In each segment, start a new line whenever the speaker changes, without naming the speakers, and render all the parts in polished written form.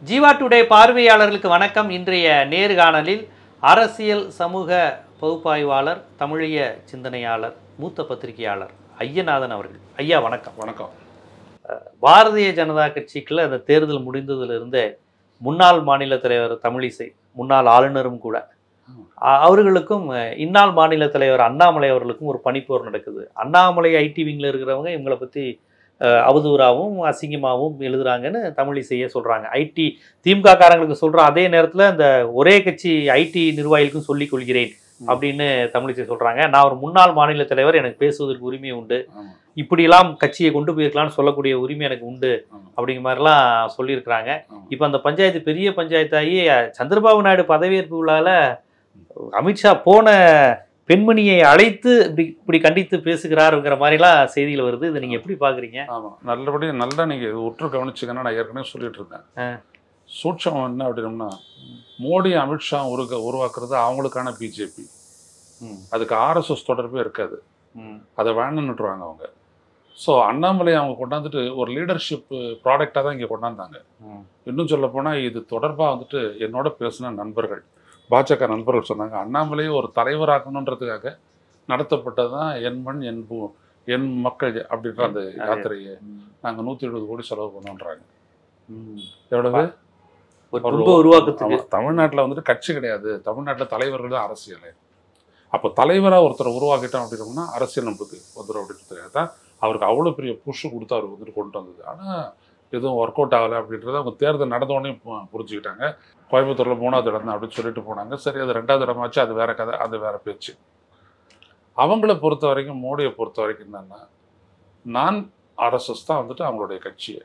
Jeeva today பார்வையாளர்களுக்கு வணக்கம். இன்றைய நேர்காணலில் அரசியல் சமூக பகுப்பாய்வாளர், தமிழிய சிந்தனையாளர், மூத்த பத்திரிகையாளர் ஐயநாதன் அவர்கள். ஐயா வணக்கம்.
வணக்கம்.
பாரதிய ஜனதா கட்சிக்குள்ள அந்த தேர்தல் முடிந்ததிலிருந்தே முன்னாள் மாநில தலைவர் தமிழிசை, முன்னாள் ஆளுநரும் கூட, அவர்களுக்கும் இந்நாள் மாநில தலைவர் அண்ணாமலை அவர்களுக்கும் ஒரு பனிப்போர் நடக்குது. அண்ணாமலை ஐடி விங்கில் இருக்கிறவங்க இவங்களை பற்றி அவதூறாகவும் அசிங்கமாகவும் எழுதுறாங்கன்னு தமிழிசையை சொல்கிறாங்க. ஐடி திமுக காரங்களுக்கு சொல்கிற அதே நேரத்தில் அந்த ஒரே கட்சி ஐடி நிர்வாகிகளுக்கும் சொல்லிக் கொள்கிறேன் அப்படின்னு தமிழிசை சொல்கிறாங்க. நான் ஒரு முன்னாள் மாநில தலைவர், எனக்கு பேசுவதற்கு உரிமை உண்டு, இப்படியெல்லாம் கட்சியை கொண்டு போயிருக்கலாம்னு சொல்லக்கூடிய உரிமை எனக்கு உண்டு அப்படிங்கிற மாதிரிலாம் சொல்லியிருக்கிறாங்க. இப்போ அந்த பஞ்சாயத்து பெரிய பஞ்சாயத்தாகி சந்திரபாபு நாயுடு பதவியேற்பு விழாவில் அமித்ஷா போன பெண்மணியை அழைத்து இப்படி கண்டித்து பேசுகிறாருங்கிற மாதிரிலாம் செய்திகள் வருது. இதை நீங்கள் எப்படி பார்க்குறீங்க?
ஆமாம், நல்லபடியாக நல்லா நீங்கள் உற்று கவனிச்சிங்கன்னா, நான் ஏற்கனவே சொல்லிட்டு இருக்கேன். சூட்சம் என்ன அப்படின்னோம்னா, மோடி அமித்ஷா உருவாக்குறது அவங்களுக்கான பிஜேபி, அதுக்கு ஆர்எஸ்எஸ் தொடர்பே இருக்காது, அதை வேணுன்னுட்டுருவாங்க அவங்க. ஸோ அண்ணாமலை அவங்க கொண்டாந்துட்டு ஒரு லீடர்ஷிப் ப்ராடக்டாக தான் இங்கே கொண்டாந்தாங்க. இன்னும் சொல்ல போனால் இது தொடர்பாக வந்துட்டு என்னோட பேசின நண்பர்கள், பாஜக நண்பர்கள் சொன்னாங்க, அண்ணாமலையை ஒரு தலைவராக்கணுன்றதுக்காக நடத்தப்பட்டது தான் என் மண் என் மக்கள் அப்படின்ற அந்த யாத்திரையை நாங்கள் 170 கோடி செலவு பண்ணோன்றாங்க. எவ்வளவு
உருவாக்குறதுக்கு?
தமிழ்நாட்டில் வந்துட்டு கட்சி கிடையாது, தமிழ்நாட்டில் தலைவர்கள் தான் அரசியல். அப்போ தலைவராக ஒருத்தரை உருவாக்கிட்டோம் அப்படின்னோம்னா அரசியல் நம்மளுக்கு வந்துடும் அப்படின்றதுக்காக தான் அவருக்கு அவ்வளோ பெரிய புஷ் கொடுத்து அவருக்கு வந்துட்டு கொண்டு வந்தது. ஆனால் எதுவும் ஒர்க் அவுட் ஆகலை அப்படின்றத அவங்க தேர்தல் நடந்தோடனே புரிஞ்சுக்கிட்டாங்க. கோயம்புத்தூரில் 3வது இடம் தான் அப்படின்னு சொல்லிட்டு போனாங்க. சரி, அது 2வது இடமாச்சு, அது வேற கதை, அது வேற பேச்சு. அவங்கள பொறுத்த வரைக்கும், மோடியை பொறுத்த வரைக்கும் என்னன்னா, நான் ஆர்எஸ்எஸ் தான் வந்துட்டு அவங்களுடைய கட்சியை.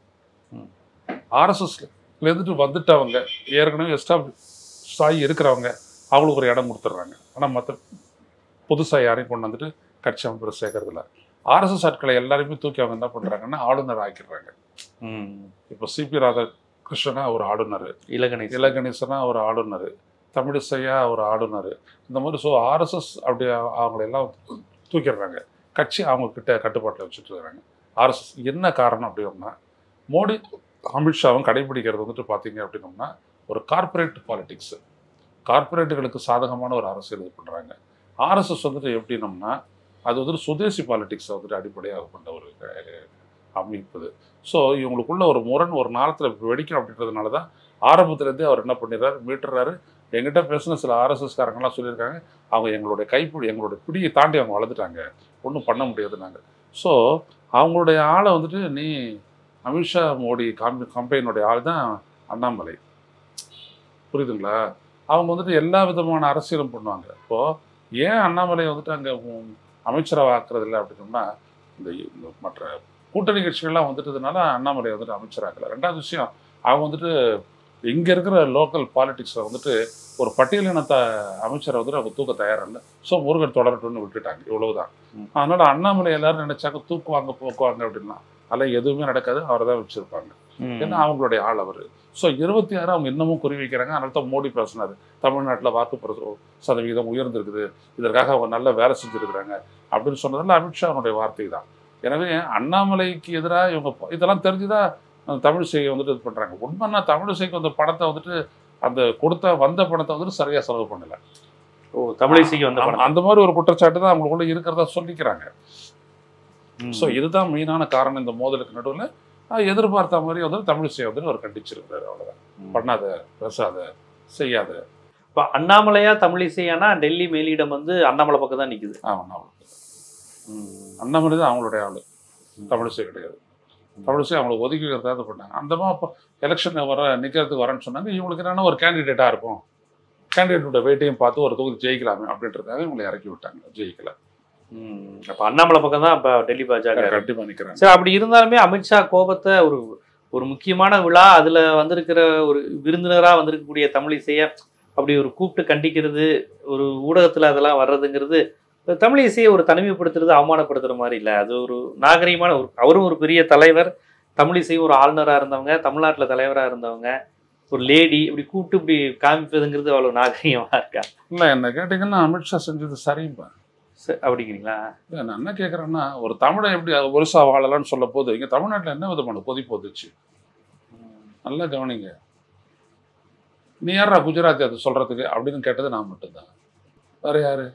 ஆர்எஸ்எஸ்ல இருந்துட்டு வந்துட்டவங்க, ஏற்கனவே எஸ்டாப்ளிஷ் ஆகி இருக்கிறவங்க, அவங்களுக்கு ஒரு இடம் கொடுத்துட்றாங்க. ஆனால் மற்ற புதுசாக யாரையும் கொண்டு வந்துட்டு கட்சி அமைப்பு சேர்க்கறதில்ல. ஆர்எஸ்எஸ் ஆட்களை எல்லாருமே தூக்கி அவங்க என்ன பண்ணுறாங்கன்னா ஆளுநர் ஆக்கிடுறாங்க. இப்போ சிபி ராதாகிருஷ்ணனா ஒரு ஆளுநர், இலகணேசனா ஒரு ஆளுநர், தமிழிசையா ஒரு ஆளுநர், இந்த மாதிரி. ஸோ ஆர்எஸ்எஸ் அப்படி அவங்களெல்லாம் தூக்கிடுறாங்க, கட்சி அவங்க கிட்ட கட்டுப்பாட்டில் வச்சுட்டு இருக்கிறாங்க. ஆர்எஸ்எஸ் என்ன காரணம் அப்படின்னா, மோடி அமித்ஷாவும் கடைபிடிக்கிறது வந்துட்டு பார்த்தீங்க அப்படின்னோம்னா ஒரு கார்பரேட் பாலிடிக்ஸு, கார்பரேட்டுகளுக்கு சாதகமான ஒரு அரசியல் இது பண்ணுறாங்க. ஆர்எஸ்எஸ் வந்துட்டு எப்படின்னோம்னா அது வந்துட்டு சுதேசி பாலிடிக்ஸை வந்துட்டு அடிப்படையாக கொண்ட ஒரு அமைப்புது. ஸோ இவங்களுக்குள்ள ஒரு முரண் ஒரு நாளத்தில் வெடிக்கும் அப்படின்றதுனால தான் ஆரம்பத்துலேருந்தே அவர் என்ன பண்ணிடுறாரு, மீட்டுறாரு. எங்கிட்ட பேசின சில ஆர்எஸ்எஸ்காரங்களாம் சொல்லியிருக்காங்க, அவங்க எங்களுடைய கைப்பிடி, எங்களுடைய பிடியை தாண்டி அவங்க வளர்ந்துட்டாங்க, ஒன்றும் பண்ண முடியாது நாங்கள். ஸோ அவங்களுடைய ஆளை வந்துட்டு நீ அமித்ஷா மோடி கம்பெனியுடைய ஆள் தான் அண்ணாமலை, புரியுதுங்களா? அவங்க வந்துட்டு எல்லா விதமான அரசியலும் பண்ணுவாங்க. இப்போது ஏன் அண்ணாமலை வந்துட்டு அங்கே அமைச்சராக ஆக்குறது இல்லை அப்படின்னோம்னா, இந்த மற்ற கூட்டணி கட்சிகள்லாம் வந்துட்டதுனால அண்ணாமலை வந்துட்டு அமைச்சராகலை. 2வது விஷயம், அவங்க வந்துட்டு இங்கே இருக்கிற லோக்கல் பாலிடிக்ஸில் வந்துட்டு ஒரு பட்டியலினத்தை அமைச்சரை வந்துட்டு அவங்க தூக்க தயாரில்லை. ஸோ முருகன் தொடரட்டும்னு விட்டுட்டாங்க, இவ்வளவுதான். அதனால் அண்ணாமலை எல்லாரும் நினைச்சாங்க தூக்குவாங்க போக்குவாங்க அப்படின்னா, அதெல்லாம் எதுவுமே நடக்காது, அவரை தான் வச்சுருப்பாங்க. ஏன்னா அவங்களுடைய ஆள் அவர். ஸோ 26 அவங்க இன்னமும் குறி வைக்கிறாங்க. அதனால தான் மோடி பேசினார், தமிழ்நாட்டில் வாக்கு சதவிகிதம் உயர்ந்திருக்குது, இதற்காக அவங்க நல்ல வேலை செஞ்சுருக்கிறாங்க அப்படின்னு சொன்னதில் அமித்ஷா அவனுடைய வார்த்தை தான். எனவே அண்ணாமலைக்கு எதிராக இவங்க இதெல்லாம் தெரிஞ்சுதான் தமிழிசையை வந்துட்டு இது பண்ணுறாங்க. உண்மைன்னா தமிழிசைக்கு அந்த பணத்தை வந்துட்டு அந்த வந்த பணத்தை வந்துட்டு சரியாக செலவு பண்ணலை.
தமிழிசைக்கு வந்து
அந்த மாதிரி ஒரு குற்றச்சாட்டு தான் அவங்களுக்குள்ள இருக்கிறதா சொல்லிக்கிறாங்க. ஸோ இதுதான் மெயினான காரணம் இந்த மோதலுக்கு நடுவில். எதிர்பார்த்த மாதிரி வந்து தமிழிசையை வந்துட்டு அவர் கண்டிச்சிருக்கிறாரு. அவ்வளோதான், பண்ணாத, பேசாத, செய்யாத.
இப்போ அண்ணாமலையா தமிழிசையானா டெல்லி மேலிடம் வந்து அண்ணாமலை பக்கம் தான் நிற்குது.
அண்ணாமலை தான் அவங்களுடைய ஆளு, தமிழிசை கிடையாது. தமிழிசை அவங்களுக்கு ஒதுக்கிக்கிறதா பண்ணாங்க. அந்த மாதிரி அப்போ எலெக்ஷன் நிற்கிறதுக்கு வரேன்னு சொன்னாங்க. இவங்களுக்கு என்னன்னா ஒரு கேண்டிடேட்டாக இருக்கும், கேண்டிடேட்டோட வெயிட்டையும் பார்த்து ஒரு தொகுதி ஜெயிக்கலாமே அப்படின்றதுக்காக இவங்களை இறக்கி விட்டாங்க. ஜெயிக்கல.
அப்போ அண்ணாமலை பக்கம் தான் இப்போ டெல்லி பாஜக
கண்டிப்பாக நிற்கிறாங்க.
சரி, அப்படி இருந்தாலுமே அமித்ஷா கோபத்தை ஒரு முக்கியமான விழா, அதில் வந்திருக்கிற ஒரு விருந்தினராக வந்திருக்கக்கூடிய தமிழிசையை அப்படி ஒரு கூப்பிட்டு கண்டிக்கிறது, ஒரு ஊடகத்தில் அதெல்லாம் வர்றதுங்கிறது தமிழிசையை ஒரு தனிமைப்படுத்துறது, அவமானப்படுத்துகிற மாதிரி இல்லை. அது ஒரு நாகரீகமான அவரும் ஒரு பெரிய தலைவர், தமிழிசையும் ஒரு ஆளுநராக இருந்தவங்க, தமிழ்நாட்டில் தலைவராக இருந்தவங்க, ஒரு லேடி, இப்படி கூப்பிட்டு இப்படி காமிப்பதுங்கிறது அவ்வளோ நாகரீகமாக இருக்கா?
இல்லை, என்ன கேட்டிங்கன்னா அமித்ஷா செஞ்சது சரிப்பா
அப்படிங்கிறீங்களா?
நான் என்ன கேட்குறேன்னா, ஒரு தமிழை எப்படி ஒரிசா வாழலாம்னு சொல்ல போது இங்கே தமிழ்நாட்டில் என்ன விதமான கொதிப்பு வந்துச்சு? நல்லா கவனிங்க. நீ யாரா குஜராத்தி அதை சொல்றதுக்கு அப்படின்னு கேட்டது நான் மட்டும்தான். வேற யாரு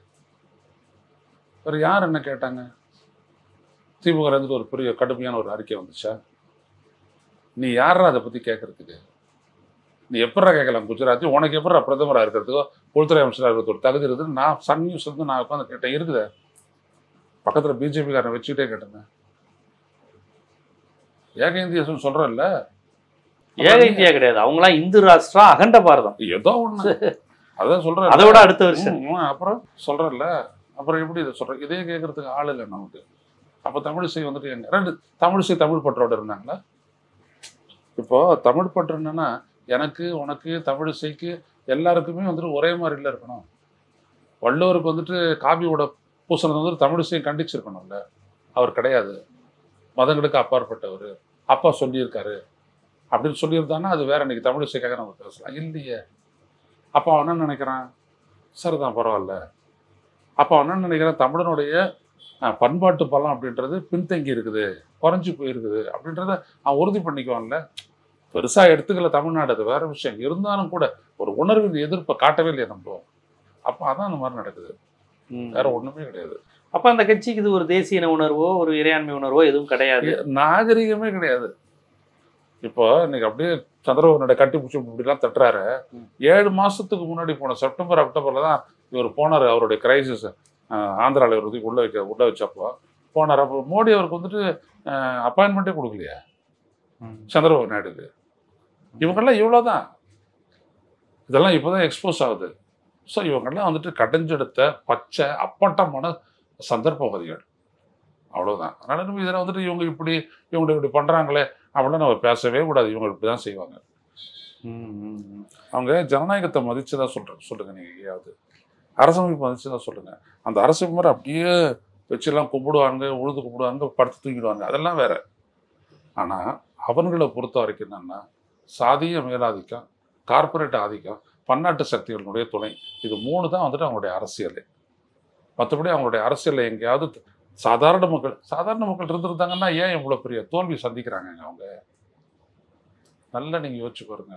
என்ன கேட்டாங்க? திமுக இருந்துட்டு ஒரு பெரிய கடுமையான ஒரு அறிக்கை வந்துச்சா? நீ யாரா அதை பத்தி கேட்கறதுக்கு? நீ எப்படா கேட்கலாம் குஜராத்தி? உனக்கு எப்படா பிரதமராக இருக்கிறதுக்கோ உள்துறை அமைச்சராக இருக்கிறது ஒரு தகுதி இருக்குது? நான் சன் நியூஸ் வந்து நான் உட்காந்து கேட்டேன். இருக்குது பக்கத்துல பிஜேபி காரனை வச்சுக்கிட்டே கேட்டேன். ஏக இந்தியா சொல்றேன்ல,
ஏக இந்தியா கிடையாது, அவங்களாம் இந்து ராஷ்டிரா அகண்ட பாரதம்
ஏதோ ஒண்ணு அதான் சொல்றேன்.
அதை விட அடுத்த வருஷம்
அப்புறம் சொல்றேன்ல, அப்புறம் எப்படி இதை சொல்றேன்? இதே கேட்கறதுக்கு ஆள் இல்லை நமக்கு. அப்ப தமிழிசை வந்துட்டு எங்க ரெண்டு தமிழிசை தமிழ் பற்றோட இருந்தாங்களா? இப்போ தமிழ் பற்று என்னன்னா, எனக்கு உனக்கு தமிழிசைக்கு எல்லாருக்குமே வந்துட்டு ஒரே மாதிரி இல்லை இருக்கணும். வள்ளுவருக்கு வந்துட்டு காவியோட பூசணத்தை வந்துட்டு தமிழிசையை கண்டிச்சிருக்கணும்ல. அவர் கிடையாது, மதங்களுக்கு அப்பாற்பட்டவர், அப்பா சொல்லியிருக்காரு அப்படின்னு சொல்லியிருந்தாங்கன்னா அது வேற. இன்னைக்கு தமிழிசைக்காக நம்ம பேசலாம் இல்லையே. அப்போ அவன் என்ன நினைக்கிறான்? சரிதான், பரவாயில்ல. அப்போ அவன் என்ன நினைக்கிறான்? தமிழனுடைய பண்பாட்டு பலம் அப்படின்றது பின்தங்கி இருக்குது, குறைஞ்சி போயிருக்குது அப்படின்றத அவன் உறுதி பண்ணிக்குவான்ல. பெருசா எடுத்துக்கல தமிழ்நாடு, அது வேற விஷயம். இருந்தாலும் கூட ஒரு உணர்வின் எதிர்ப்பை காட்டவே இல்லையா நம்ம. அப்போ அதான் அந்த மாதிரி நடக்குது, வேற ஒண்ணுமே கிடையாது.
அப்ப அந்த கட்சிக்கு இது ஒரு தேசிய உணர்வோ ஒரு இறையாண்மை உணர்வோ எதுவும் கிடையாது,
நாகரிகமே கிடையாது. இப்போ இன்னைக்கு அப்படியே சந்திரபாபு கட்டி பிடிச்சி இப்படிலாம் தட்டுறாரு. 7 மாசத்துக்கு முன்னாடி போன செப்டம்பர் அக்டோபர்ல தான் இவர் போனார். அவருடைய கிரைசிஸ் ஆந்திராவில் இவர் உள்ள வச்சப்போ போனார். அப்போ மோடி அவருக்கு வந்துட்டு அப்பாயின்மெண்ட்டே கொடுக்கலையா சந்திரபாபு நாயுடுக்கு? இவங்கெல்லாம் இவ்வளோதான். இதெல்லாம் இப்போதான் எக்ஸ்போஸ் ஆகுது. ஸோ இவங்கெல்லாம் வந்துட்டு கடைஞ்செடுத்த பச்சை அப்பட்டமான சந்தர்ப்பவாதிகள், அவ்வளோதான். அதனால நம்ம இதில் வந்துட்டு இவங்க இப்படி பண்ணுறாங்களே அப்படிலாம் நம்ம பேசவே கூடாது. இவங்க இப்படி தான் செய்வாங்க. அவங்க ஜனநாயகத்தை மதித்து தான் சொல்லுங்க. நீங்கள் எங்கேயாவது அரசமைப்பு மதித்து தான் சொல்லுங்க. அந்த அரசமைப்பு அப்படியே வச்செல்லாம் கும்பிடுவாங்க, உழுது கும்பிடுவாங்க, படுத்து தூங்கிடுவாங்க, அதெல்லாம் வேற. ஆனால் அவங்களை பொறுத்த வரைக்கும் என்னன்னா, சாதிய மேலாதிக்கம், கார்பரேட் ஆதிக்கம், பன்னாட்டு சக்திகளுடைய துணை, இது 3 தான் வந்துட்டு அவங்களுடைய அரசியல். மற்றபடி அவங்களுடைய அரசியலில் எங்கேயாவது சாதாரண மக்கள் இருந்திருந்தாங்கன்னா ஏன் இவ்வளோ பெரிய தோல்வி சந்திக்கிறாங்க அவங்க? நல்லா நீங்கள் யோசிச்சு பாருங்க.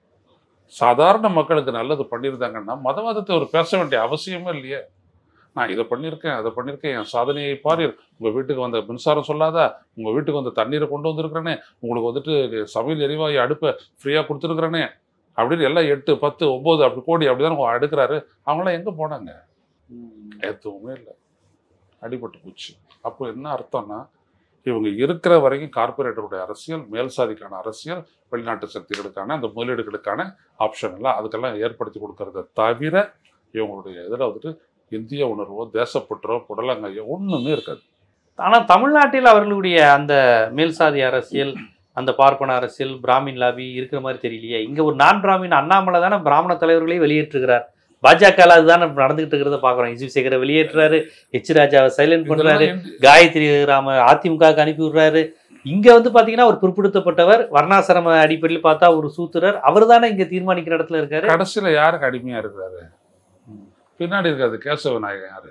சாதாரண மக்களுக்கு நல்லது பண்ணியிருந்தாங்கன்னா மதவாதத்தை ஒரு பேச வேண்டிய அவசியமே இல்லையே. நான் இதை பண்ணியிருக்கேன், அதை பண்ணியிருக்கேன், என் சாதனையை பாரு, உங்கள் வீட்டுக்கு வந்த மின்சாரம் சொல்லாதா, உங்கள் வீட்டுக்கு வந்த தண்ணீரை கொண்டு வந்திருக்கிறேனே, உங்களுக்கு வந்துட்டு சமையல் எரிவாயு அடுப்பை ஃப்ரீயாக கொடுத்துருக்குறேனே அப்படின்னு எல்லாம் 8, 10, 9 அப்படி கோடி அப்படிதான் எடுக்கிறாரு. அவங்களாம் எங்கே போனாங்க? எதுவுமே இல்லை, அடிபட்டு போச்சு. அப்போ என்ன அர்த்தம்னா, இவங்க இருக்கிற வரைக்கும் கார்பரேட்டருடைய அரசியல், மேல் சாதிக்கான அரசியல், வெளிநாட்டு சக்திகளுக்கான அந்த முதலீடுகளுக்கான ஆப்ஷன் எல்லாம் அதுக்கெல்லாம் ஏற்படுத்தி கொடுக்கறத தவிர இவங்களுடைய இதில் வந்துட்டு இந்திய உணர்வோ தேசப்பற்றோ புடலங்கையோ ஒன்றுமே இருக்காது.
ஆனால் தமிழ்நாட்டில் அவர்களுடைய அந்த மேல்சாதி அரசியல், அந்த பார்ப்பன அரசியல், பிராமின் லாபி இருக்கிற மாதிரி தெரியலையே. இங்கே ஒரு நான் பிராமின் அண்ணாமலை தானே பிராமண தலைவர்களையும் வெளியேற்றுகிறார். பாஜக அதுதான் நடந்துகிட்டு இருக்கிறத பாக்குறோம். இசு சேகரை வெளியேற்றுறாரு, எச் ராஜாவை சைலண்ட் பண்றாரு, காயத்ரி ராம அதிமுக அனுப்பி விடுறாரு. இங்க வந்து பாத்தீங்கன்னா ஒரு பிற்படுத்தப்பட்டவர், வர்ணாசிரம அடிப்படையில் பார்த்தா ஒரு சூத்திரர், அவர் தானே இங்க தீர்மானிக்கிற இடத்துல இருக்காரு.
கடைசியில யாருக்கு அடிமையா இருக்கிறாரு? பின்னாடி இருக்காது கேசவ நாயகன் யாரு?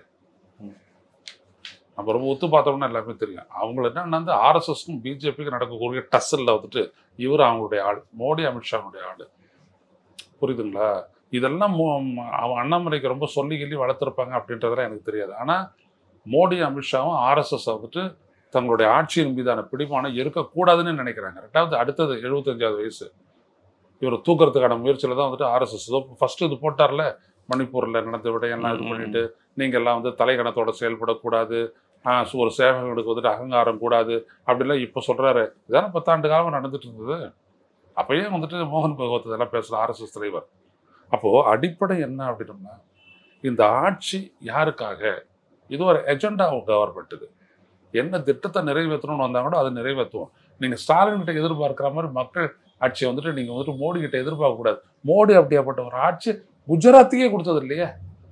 நம்ம ரொம்ப ஒத்து பார்த்தோம்னா எல்லாமே தெரியும். அவங்களை என்னன்னா ஆர்எஸ்எஸ்க்கும் பிஜேபிக்கும் நடக்கக்கூடிய டஸ்ஸில் வந்துட்டு இவர் அவங்களுடைய ஆள், மோடி அமித்ஷாவுடைய ஆள். புரியுதுங்களா? இதெல்லாம் அவன் அண்ணாமலைக்கு ரொம்ப சொல்லி வளர்த்துருப்பாங்க அப்படின்றதெல்லாம் எனக்கு தெரியாது. ஆனால் மோடி அமித்ஷாவும் ஆர்எஸ்எஸ் வந்துட்டு தங்களுடைய ஆட்சியின் மீதான பிடிமானம் இருக்கக்கூடாதுன்னு நினைக்கிறாங்க. ரெண்டாவது அடுத்தது 75வது வயசு, இவர் தூக்கிறதுக்கான முயற்சியில் தான் வந்துட்டு ஆர்எஸ்எஸ் ஃபர்ஸ்ட் இது போட்டார்ல, மணிப்பூரில் நடந்த விடையெல்லாம் இது பண்ணிட்டு நீங்கள் எல்லாம் வந்து தலைகணத்தோட செயல்படக்கூடாது, ஒரு சேவகனுக்கு வந்துட்டு அகங்காரம் கூடாது அப்படிலாம் இப்போ சொல்கிறாரு. இதான 10 ஆண்டு காலம் நடந்துட்டு இருந்தது. அப்பயே வந்துட்டு மோகன் பகவத் இதெல்லாம் பேசுகிற ஆர்எஸ்எஸ் தலைவர். அப்போது அடிப்படை என்ன அப்படின்னா, இந்த ஆட்சி யாருக்காக? இது ஒரு எஜெண்டா கவர்மெண்ட். இது என்ன திட்டத்தை நிறைவேற்றணும்னு வந்தாங்களோ அதை நிறைவேற்றுவோம். நீங்கள் ஸ்டாலின் கிட்ட எதிர்பார்க்குற மாதிரி மக்கள் ஆட்சியை வந்துட்டு நீங்கள் வந்துட்டு மோடி கிட்ட எதிர்பார்க்கக்கூடாது. மோடி அப்படியாப்பட்ட ஒரு ஆட்சி குஜராத்துக்கே கொடுத்தது இல்லையே.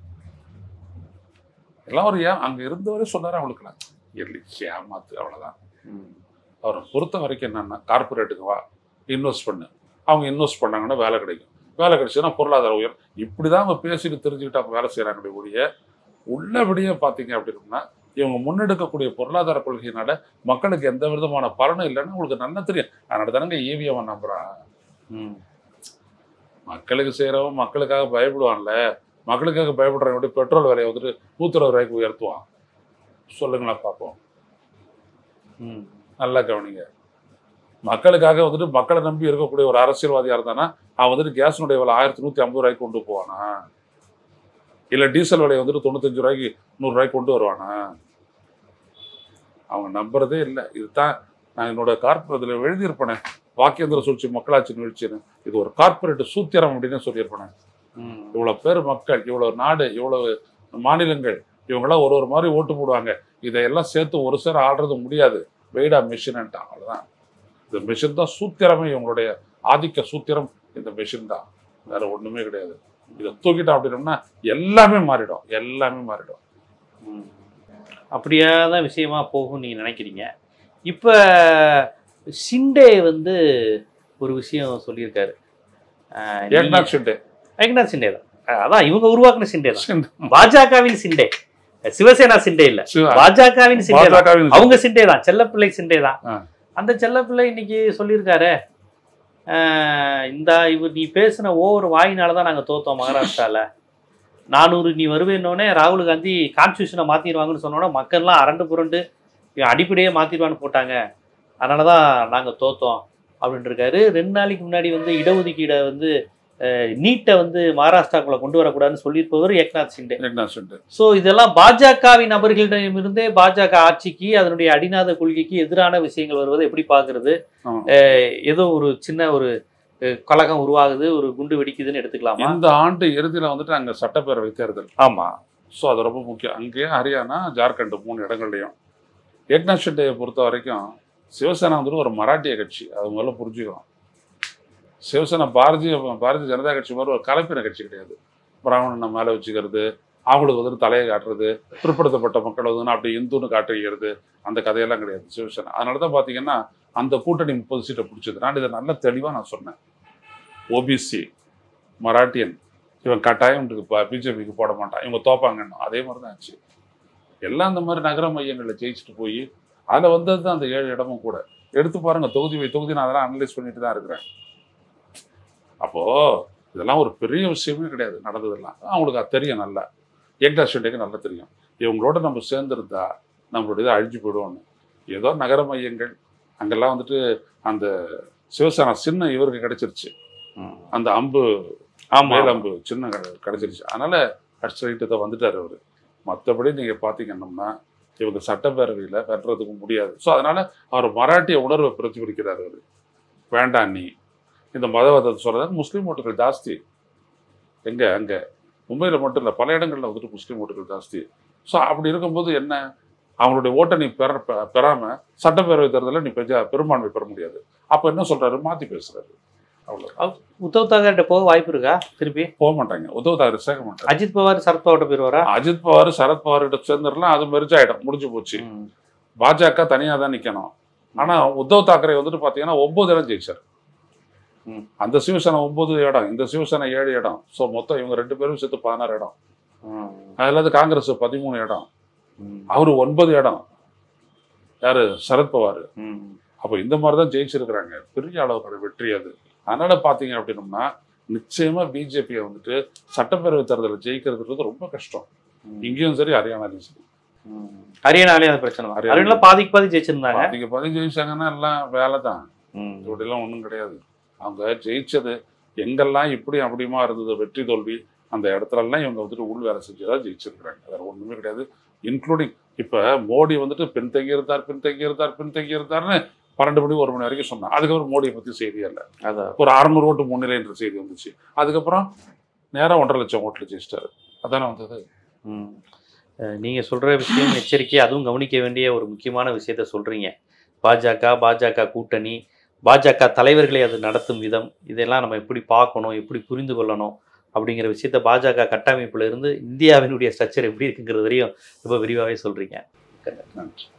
எல்லாம் ஒரு அங்கே இருந்தவரே சொன்னார் அவங்களுக்குலாம் இல்லை ஏமாத்து, அவ்வளோதான். அவரை பொறுத்த வரைக்கும் என்னன்னா, கார்பரேட்டுக்கு வா, இன்வெஸ்ட் பண்ணு, அவங்க இன்வெஸ்ட் பண்ணாங்கன்னா வேலை கிடைக்கும், வேலை கிடைச்சுன்னா பொருளாதார உயர், இப்படி தான் அவங்க பேசிட்டு தெரிஞ்சுக்கிட்டு அவங்க வேலை செய்கிறாங்களே ஒழிய உள்ளபடியே பார்த்தீங்க அப்படின்னா இவங்க முன்னெடுக்கக்கூடிய பொருளாதார கொள்கையினால மக்களுக்கு எந்த விதமான பலனும் இல்லைன்னு உங்களுக்கு நல்லா தெரியும். அதனால தானங்க ஈவிஎம் நம்புறான். மக்களுக்கு செய்கிறவன் மக்களுக்காக பயப்படுவான்ல. மக்களுக்காக பயப்படுறவன் எப்படி பெட்ரோல் விலையை வந்துட்டு 120 ரூபாய்க்கு உயர்த்துவான்? சொல்லுங்களேன் பார்ப்போம். நல்லா கவனிங்க. மக்களுக்காக வந்துட்டு மக்களை நம்பி இருக்கக்கூடிய ஒரு அரசியல்வாதியாக இருந்தானா அவன் வந்துட்டு கேஸினுடைய விலை 1150 ரூபாய்க்கு கொண்டு போவானா? இல்லை டீசல் விலையை வந்துட்டு 95 ரூபாய்க்கு 100 ரூபாய்க்கு கொண்டு வருவானா? அவங்க நம்புறதே இல்லை. இதுதான் நான் என்னோட கார்பரேட்டில் எழுதியிருப்பேன். வாக்கியந்திர சூழ்ச்சி மக்களாட்சி நிகழ்ச்சின்னு. இது ஒரு கார்பரேட் சூத்திரம் அப்படின்னு சொல்லியிருப்பேன். இவ்வளவு பேர் மக்கள், இவ்வளவு நாடு, இவ்வளவு மாநிலங்கள், இவங்களாம் ஒரு மாதிரி ஓட்டு போடுவாங்க. இதையெல்லாம் சேர்த்து ஒரு சேர ஆடுறது முடியாது. வெயிடா மிஷின்ட்டான். அவ்வளவுதான். இந்த மிஷின் தான் சூத்திரமே. இவங்களுடைய ஆதிக்க சூத்திரம் இந்த மிஷின் தான், வேற ஒண்ணுமே கிடையாது. இதை தூக்கிட்டோம் அப்படின்னோம்னா எல்லாமே மாறிடும். எல்லாமே மாறிடும்.
அப்படியே தான் விஷயமா போகும் நீங்க நினைக்கிறீங்க. இப்ப ஷிண்டே வந்து ஒரு விஷயம் சொல்லியிருக்காரு.
ஏக்நாத் ஷிண்டே.
ஏக்நாத் ஷிண்டே தான். அதான் இவங்க உருவாக்குன ஷிண்டே தான். பாஜகவின் ஷிண்டே, சிவசேனா ஷிண்டே இல்ல, பாஜகவின் ஷிண்டே தான். அவங்க ஷிண்டே தான், செல்லப்பிள்ளை ஷிண்டே தான். அந்த செல்லப்பிள்ளை இன்னைக்கு சொல்லியிருக்காரு, இவர் நீ பேசின ஓவர் வாயினாலதான் நாங்க தோத்தோம் மகாராஷ்டிரால. 400 நீ வருவேன்னொடனே ராகுல் காந்தி கான்ஸ்டியூஷனை மாத்திடுவாங்கன்னு சொன்னோன்னா மக்கள்லாம் அரண்டு புரண்டு அடிப்படையே மாத்திடுவான்னு போட்டாங்க. அதனாலதான் நாங்க தோத்தோம் அப்படின்னு இருக்காரு. 2 நாளைக்கு முன்னாடி வந்து இடஒதுக்கீடை வந்து நீட்டை வந்து மகாராஷ்டிராக்குள்ள கொண்டு வரக்கூடாதுன்னு சொல்லியிருப்பவர் ஏக்நாத் ஷிண்டே. ஸோ இதெல்லாம் பாஜகவின் நபர்களிடமிருந்தே பாஜக ஆட்சிக்கு அதனுடைய அடிநாத கொள்கைக்கு எதிரான விஷயங்கள் வருவதை எப்படி பார்க்கறது? ஏதோ ஒரு சின்ன ஒரு கலகம் உருவாகுது, ஒரு குண்டு வெடிக்குதுன்னு எடுத்துக்கலாமா?
இந்த ஆண்டு இறுதியில் வந்துட்டு அங்கே சட்டப்பேரவை தேர்தல்.
ஆமாம்.
ஸோ அது ரொம்ப முக்கியம். அங்கேயே ஹரியானா, ஜார்க்கண்ட் 3 இடங்கள்லையும். ஏக்நாத் ஷிண்டேயை பொறுத்த வரைக்கும் சிவசேனா வந்துட்டு ஒரு மராட்டிய கட்சி. அது முதல்ல புரிஞ்சுக்கணும். சிவசேனா பாரதிய ஜனதா கட்சி மாதிரி ஒரு கலப்பின கட்சி கிடையாது. பிராமணனை மேலே வச்சுக்கிறது, அவங்களுக்கு வந்துட்டு தலையை காட்டுறது, பிற்படுத்தப்பட்ட மக்கள் வந்து அப்படி இந்துன்னு காட்டுகிறது, அந்த கதையெல்லாம் கிடையாது சிவசேனா. அதனால தான் பார்த்தீங்கன்னா அந்த கூட்டணி 30 சீட்டை பிடிச்சது. நான் இதை நல்ல தெளிவாக நான் சொன்னேன். ஓபிசி, மராட்டியன் இவன் கட்டாயம் பிஜேபிக்கு போட மாட்டான், இவங்க தோப்பாங்கன்னு. அதே மாதிரி தான் ஆச்சு. எல்லாம் இந்த மாதிரி நகர மையங்களில் ஜெயிச்சுட்டு போய் அதில் வந்தது தான் அந்த 7 இடமும் கூட. எடுத்து பாருங்க, தொகுதி நான் அதெல்லாம் அனலைஸ் பண்ணிட்டு தான் இருக்கிறேன். அப்போ இதெல்லாம் ஒரு பெரிய விஷயமே கிடையாது நடந்ததெல்லாம். அவங்களுக்கு அது தெரியும் நல்லா. ஏக்நாத் ஷிண்டேக்கு நல்லா தெரியும், இவங்களோட நம்ம சேர்ந்துருந்தா நம்மளுடைய இதை அழிஞ்சு போயிடுவோன்னு. ஏதோ நகர மையங்கள் அங்கெல்லாம் வந்துட்டு அந்த சிவசேனா சின்ன இவருக்கு கிடைச்சிருச்சு, அந்த அம்பு மேல் அம்பு சின்ன கிடைச்சிருச்சு. அதனால அடிச்சுட்டு வந்துட்டார் அவர். மற்றபடி நீங்கள் பார்த்தீங்கன்னா இவங்க சட்டப்பேரவையில் வெட்டுறதுக்கு முடியாது. ஸோ அதனால அவர் மராட்டிய உணர்வை பிரதிபலிக்கிறார். அவர் வேண்டாம் நீ இந்த மதவாதத்தை சொல்கிறதா. முஸ்லீம் ஓட்டுகள் ஜாஸ்தி எங்கே? அங்கே மும்பையில் மட்டும் இல்லை, பல இடங்களில் வந்துட்டு முஸ்லீம் ஓட்டுகள் ஜாஸ்தி. ஸோ அப்படி இருக்கும்போது என்ன, அவங்களுடைய ஓட்டை நீ பெறாமல் சட்டப்பேரவை தேர்தலில் நீ பெரும்பான்மை பெற முடியாது. அப்போ என்ன சொல்கிறாரு, மாற்றி பேசுகிறாரு. அவ்வளோ.
உத்தவ் தாக்கரே போக வாய்ப்பு இருக்கா? திருப்பி
போக மாட்டாங்க. உத்தவ் தாக்கரே சேர்க்க மாட்டாங்க.
அஜித் பவார் சரத்பவார்கிட்ட போயிடுவாரா? அஜித்
பவார் சரத்பவார்கிட்ட சேர்ந்துடலாம், அது மெர்ஜ் ஆகிடும், முடிஞ்சு போச்சு. பாஜக தனியாக தான் நிற்கணும். ஆனால் உத்தவ் தாக்கரே வந்துட்டு பார்த்தீங்கன்னா 9 இடம் ஜெயிச்சார். அந்த சிவசேனா 9 இடம், இந்த சிவசேனா 7 இடம். ஸோ மொத்தம் இவங்க 2 பேரும் சேர்த்து 16 இடம். அதுல காங்கிரஸ் 13 இடம், அவரு 9 இடம். யாரு? சரத்பவார். அப்போ இந்த மாதிரி தான் ஜெயிச்சிருக்கிறாங்க. பெரிய அளவுக்கு வெற்றி அது. அதனால பார்த்தீங்க அப்படின்னோம்னா நிச்சயமா பிஜேபியை வந்துட்டு சட்டப்பேரவை தேர்தலில் ஜெயிக்கிறதுன்றது ரொம்ப கஷ்டம். இங்கேயும் சரி, ஹரியானாலையும் சரி.
ஹரியானாலே அந்த பிரச்சனை தான். ஹரியானா பாதி ஜெயிச்சிருந்தாங்க.
பாதி ஜெயிச்சாங்கன்னா எல்லாம் வேலை தான். இப்படிலாம் ஒன்றும் கிடையாது. அவங்க ஜெயிச்சது எங்கெல்லாம் இப்படி அப்படியுமா இருந்தது வெற்றி தோல்வி, அந்த இடத்துலலாம் இவங்க வந்துட்டு உள் வேலை செஞ்சுதான் ஜெயிச்சிருக்கிறாங்க. வேற ஒன்றுமே கிடையாது. இன்க்ளூடிங் இப்போ மோடி வந்துட்டு பின்தங்கி இருந்தார்னு 12 மணி 1 மணி வரைக்கும் சொன்னான். அதுக்கப்புறம் மோடியை பற்றி செய்தியே இல்லை. அதான் ஒரு 600 ஓட்டு முன்னிலை என்ற செய்தி வந்துச்சு. அதுக்கப்புறம் நேராக 1.5 லட்சம் ஓட்டில் ஜெயிச்சிட்டாரு. அதானே வந்தது.
நீங்கள் சொல்கிற விஷயம் எச்சரிக்கை, அதுவும் கவனிக்க வேண்டிய ஒரு முக்கியமான விஷயத்த சொல்கிறீங்க. பாஜக கூட்டணி, பாஜக தலைவர்களை அது நடத்தும் விதம், இதெல்லாம் நம்ம எப்படி பார்க்கணும், எப்படி புரிந்து கொள்ளணும் அப்படிங்கிற விஷயத்த பாஜக கட்டமைப்புல இருந்து இந்தியாவினுடைய ஸ்ட்ரக்சர் எப்படி இருக்குங்கிறது வரையும் ரொம்ப விரிவாகவே சொல்கிறீங்க.